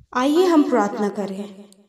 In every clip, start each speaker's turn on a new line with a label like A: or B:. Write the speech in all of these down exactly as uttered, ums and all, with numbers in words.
A: आइए हम प्रार्थना करें।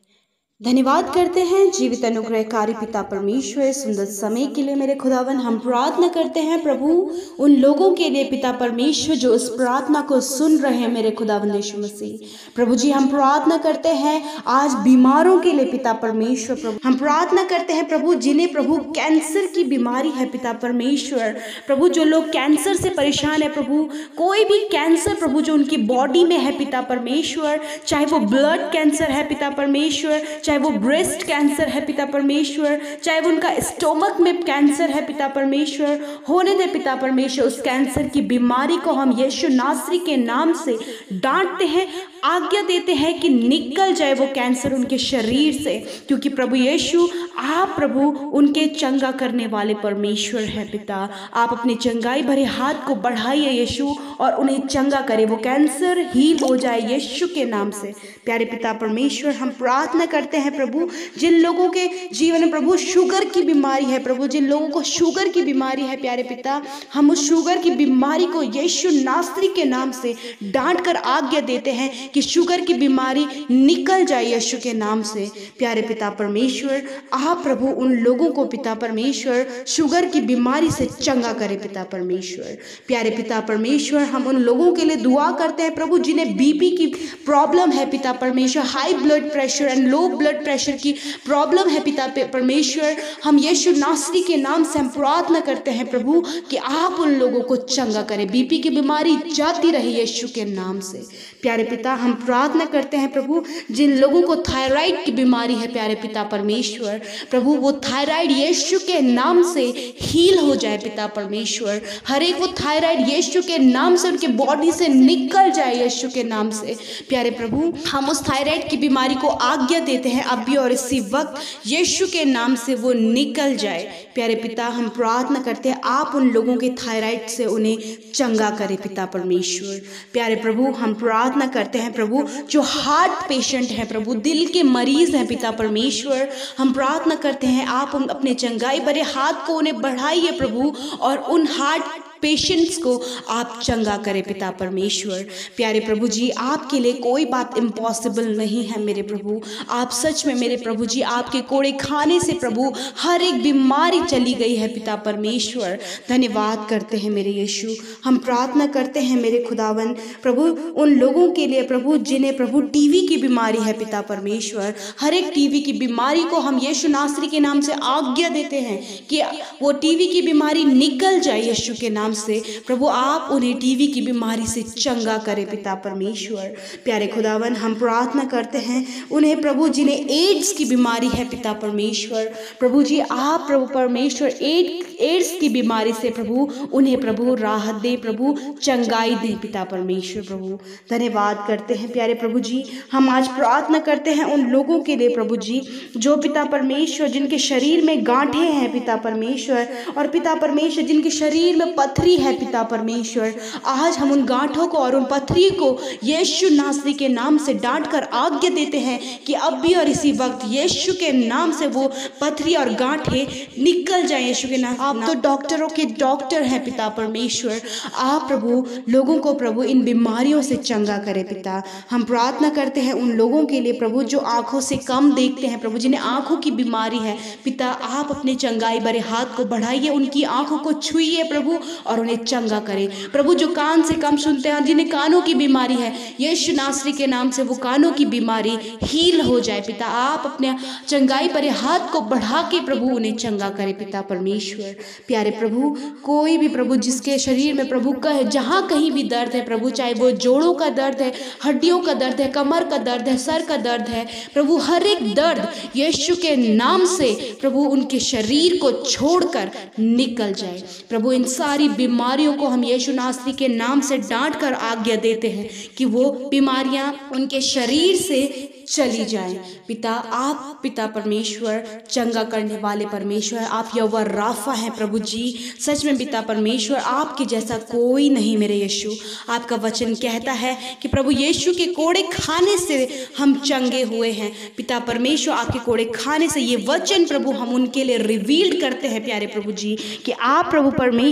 A: धन्यवाद करते हैं जीवित अनुग्रहकारी पिता परमेश्वर सुंदर समय के लिए मेरे खुदावन। हम प्रार्थना करते हैं प्रभु उन लोगों के लिए पिता परमेश्वर जो इस प्रार्थना को सुन रहे हैं मेरे खुदावन यीशु मसीह। प्रभु जी हम प्रार्थना करते हैं आज बीमारों के लिए पिता परमेश्वर। प्रभु हम प्रार्थना करते हैं प्रभु जिन्हें प्रभु कैंसर की बीमारी है पिता परमेश्वर। प्रभु जो लोग कैंसर से परेशान है प्रभु, कोई भी कैंसर प्रभु जो उनकी बॉडी में है पिता परमेश्वर, चाहे वो ब्लड कैंसर है पिता परमेश्वर, चाहे वो ब्रेस्ट कैंसर है पिता परमेश्वर, चाहे वो उनका स्टोमक में कैंसर है पिता परमेश्वर, होने दे पिता परमेश्वर। उस कैंसर की बीमारी को हम यीशु नासरी के नाम से डांटते हैं, आज्ञा देते हैं कि निकल जाए वो कैंसर उनके शरीर से, क्योंकि प्रभु यीशु आप प्रभु उनके चंगा करने वाले परमेश्वर है पिता। आप अपने चंगाई भरे हाथ को बढ़ाइए यीशु और उन्हें चंगा करे, वो कैंसर हील हो जाए यीशु के नाम से। प्यारे पिता परमेश्वर हम प्रार्थना करते हैं प्रभु जिन लोगों के जीवन में प्रभु शुगर की बीमारी है प्रभु, जिन लोगों को शुगर की बीमारी है प्यारे पिता, हम उस शुगर की बीमारी को यीशु नासरी के नाम से डांट कर आज्ञा देते हैं कि शुगर की बीमारी निकल जाए यीशु के नाम से। प्यारे पिता परमेश्वर आप प्रभु उन लोगों को पिता परमेश्वर शुगर की बीमारी से चंगा करे पिता परमेश्वर। प्यारे पिता परमेश्वर हम उन लोगों के लिए दुआ करते हैं प्रभु जिन्हें बीपी की प्रॉब्लम है पिता परमेश्वर, high blood pressure and low blood pressure की प्रॉब्लम है पिता परमेश्वर। हम यीशु नासरी के नाम से हम प्रार्थना करते हैं प्रभु कि आप उन लोगों को चंगा करें, बीपी की बीमारी जाती रहे यीशु के नाम से। प्यारे पिता हम प्रार्थना करते हैं प्रभु जिन लोगों को थायराइड की बीमारी है प्यारे पिता परमेश्वर, प्रभु वो थायराइड यीशु के नाम से हील हो जाए पिता परमेश्वर। हर एक वो थायराइड यीशु के नाम से उनके बॉडी से निकल जाए यीशु के नाम से। प्यारे प्रभु हम उस थायराइड की बीमारी को आज्ञा देते हैं अब भी और इसी वक्त यीशु के नाम से वो निकल जाए। प्यारे पिता हम प्रार्थना करते हैं आप उन लोगों के थायराइड से उन्हें चंगा करे पिता परमेश्वर। प्यारे प्रभु हम प्रार्थना करते हैं प्रभु जो हार्ट पेशेंट हैं प्रभु, दिल के मरीज हैं पिता परमेश्वर, हम प्रार्थना करते हैं आप अपने चंगाई भरे हाथ को उन्हें बढ़ाइए प्रभु और उन हार्ट पेशेंट्स को आप चंगा करें पिता परमेश्वर। प्यारे प्रभु जी आपके लिए कोई बात इम्पॉसिबल नहीं है मेरे प्रभु। आप सच में मेरे प्रभु जी आपके कोड़े खाने से प्रभु हर एक बीमारी चली गई है पिता परमेश्वर। धन्यवाद करते हैं मेरे यीशु। हम प्रार्थना करते हैं मेरे खुदावन प्रभु उन लोगों के लिए प्रभु जिन्हें प्रभु टीवी की बीमारी है पिता परमेश्वर, हर एक टीवी की बीमारी को हम यीशु नासरी के नाम से आज्ञा देते हैं कि वो टीवी की बीमारी निकल जाए यीशु के नाम से। प्रभु आप उन्हें टीवी की बीमारी से चंगा करें पिता परमेश्वर। प्यारे खुदावन हम प्रार्थना करते हैं उन्हें प्रभु जिन्हें एड्स की बीमारी है पिता परमेश्वर, प्रभु जी आप प्रभु परमेश्वर एड एड्स की बीमारी से प्रभु उन्हें प्रभु राहत दे, प्रभु चंगाई दे पिता परमेश्वर। प्रभु धन्यवाद करते हैं प्यारे प्रभु जी। हम आज प्रार्थना करते हैं उन लोगों के लिए प्रभु जी जो पिता परमेश्वर जिनके शरीर में गांठें हैं पिता परमेश्वर, और पिता परमेश्वर जिनके शरीर में पथरी है पिता परमेश्वर। आज हम उन गांठों को और उन पथरी को यीशु नासरी के नाम से डांट कर आज्ञा देते हैं कि अब भी और इसी वक्त यीशु के नाम से वो पथरी और गांठें निकल जाए यीशु के नाम। आप तो डॉक्टरों के डॉक्टर हैं पिता परमेश्वर, आप प्रभु लोगों को प्रभु इन बीमारियों से चंगा करें पिता। हम प्रार्थना करते हैं उन लोगों के लिए प्रभु जो आंखों से कम देखते हैं प्रभु, जिन्हें आंखों की बीमारी है पिता आप अपने चंगाई भरे हाथ को बढ़ाइए, उनकी आंखों को छुइए प्रभु और उन्हें चंगा करें। प्रभु जो कान से कम सुनते हैं, जिन्हें कानों की बीमारी है यीशु नासरी के नाम से वो कानों की बीमारी हील हो जाए पिता। आप अपने चंगाई भरे हाथ को बढ़ा के प्रभु उन्हें चंगा करें पिता परमेश्वर। प्यारे प्रभु कोई भी प्रभु जिसके शरीर में प्रभु कहे जहाँ कहीं भी दर्द है प्रभु, चाहे वो जोड़ों का दर्द है, हड्डियों का दर्द है, कमर का दर्द है, सर का दर्द है प्रभु, हर एक दर्द यीशु के नाम से प्रभु उनके शरीर को छोड़कर निकल जाए। प्रभु इन सारी बीमारियों को हम यीशु नासरी के नाम से डांट कर आज्ञा देते हैं कि वो बीमारियां उनके शरीर से चली जाए पिता। आप पिता परमेश्वर चंगा करने वाले परमेश्वर, आप यहोवा राफा हैं प्रभु जी। सच में पिता परमेश्वर आपके जैसा कोई नहीं मेरे यीशु। आपका वचन कहता है कि प्रभु यीशु के कोड़े खाने से हम चंगे हुए हैं पिता परमेश्वर। आपके कोड़े खाने से ये वचन प्रभु हम उनके लिए रिवील्ड करते हैं प्यारे प्रभु जी कि आप प्रभु परमेश्वर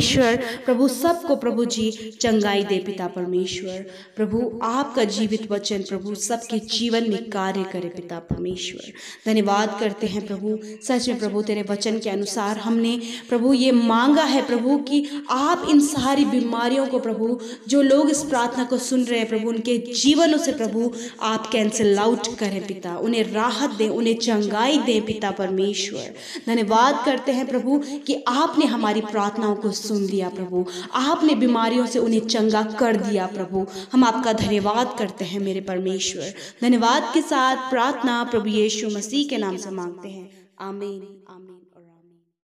A: प्रभु सबको प्रभु जी चंगाई दे पिता परमेश्वर। प्रभु आपका जीवित वचन प्रभु सबके जीवन में कार्य करे पिता परमेश्वर। धन्यवाद करते हैं प्रभु, सच में प्रभु तेरे वचन के अनुसार हमने प्रभु ये मांगा है प्रभु कि आप इन सारी बीमारियों को प्रभु, जो लोग इस प्रार्थना को सुन रहे हैं प्रभु, उनके जीवनों से प्रभु आप कैंसिल आउट करें पिता, उन्हें राहत दें, उन्हें चंगाई दें पिता परमेश्वर। धन्यवाद करते हैं प्रभु कि आपने हमारी प्रार्थनाओं को सुन लिया प्रभु, आपने बीमारियों से उन्हें चंगा कर दिया प्रभु। हम आपका धन्यवाद करते हैं मेरे परमेश्वर। धन्यवाद के साथ प्रार्थना प्रभु यीशु मसीह के नाम से मांगते हैं, आमीन आमीन।